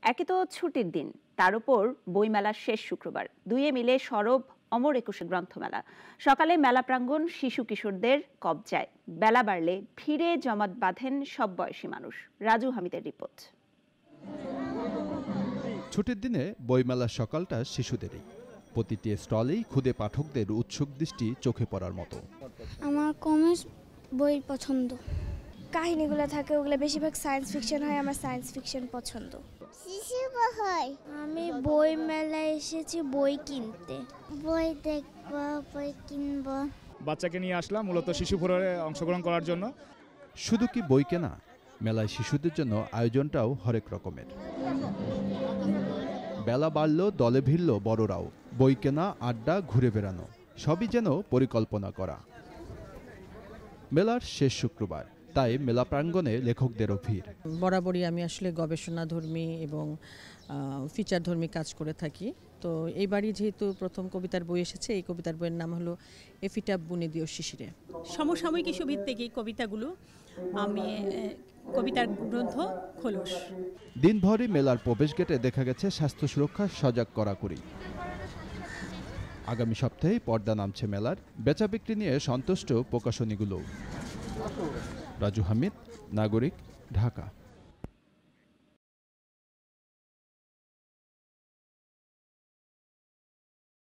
একে তো ছুটির দিন, তার উপর বইমেলার শেষ শুক্রবার, দুইয়ে মিলে সরব অমর একুশে গ্রন্থমেলা। সকালে মেলা প্রাঙ্গণ শিশু কিশোরদের কবজায়, বেলা বাড়লে ভিড়ে জমাট বাঁধেন সব বয়সী মানুষ। রাজু হামিদের রিপোর্ট। ছুটির দিনে বইমেলার সকালটা শিশুদেরই, প্রতিটি স্টলেই খুদে পাঠকদের উৎসুক দৃষ্টি চোখে পড়ার মতো। আমার কমিক্স বই পছন্দ, কাহিনীগুলো থাকে ওগুলো বেশিরভাগ সায়েন্স ফিকশন হয়, আমার সায়েন্স ফিকশন পছন্দ। আমি বই মেলায় এসেছি বই কিনতে, বই দেখবো, বই কিনবো। বাচ্চাকে নিয়ে আসলাম মূলত শিশু ফোরামে অংশগ্রহণ করার জন্য। শুধু কি বই কেনা, মেলায় শিশুদের জন্য আয়োজনটাও হরেক রকমের। বেলা বাড়ল, দলে ভিড়ল বড়রাও, বই কেনা, আড্ডা, ঘুরে বেড়ানো, সবই যেন পরিকল্পনা করা। মেলার শেষ শুক্রবার, তাই মেলা প্রাঙ্গণে লেখকদেরও ভিড়। বরাবরই আমি আসলে গবেষণাধর্মী এবং ফিচারধর্মী কাজ করে থাকি। তো এইবারই যেহেতু প্রথম কবিতার বই এসেছে, এই কবিতার বইয়ের নাম হলো এফিটা বুনে দিও শিশিরে। সমসাময়িক ইস্যু ভিত্তিক এই কবিতাগুলো, আমি কবিতার গ্রন্থ খোলস। দিনভরই মেলার প্রবেশ গেটে দেখা গেছে স্বাস্থ্য সুরক্ষা সজাগ কড়াকড়ি। আগামী সপ্তাহেই পর্দা নামছে মেলার, বেচা বিক্রি নিয়ে সন্তুষ্ট প্রকাশনীগুলো। রাজু হামিদ, নাগরিক, ঢাকা।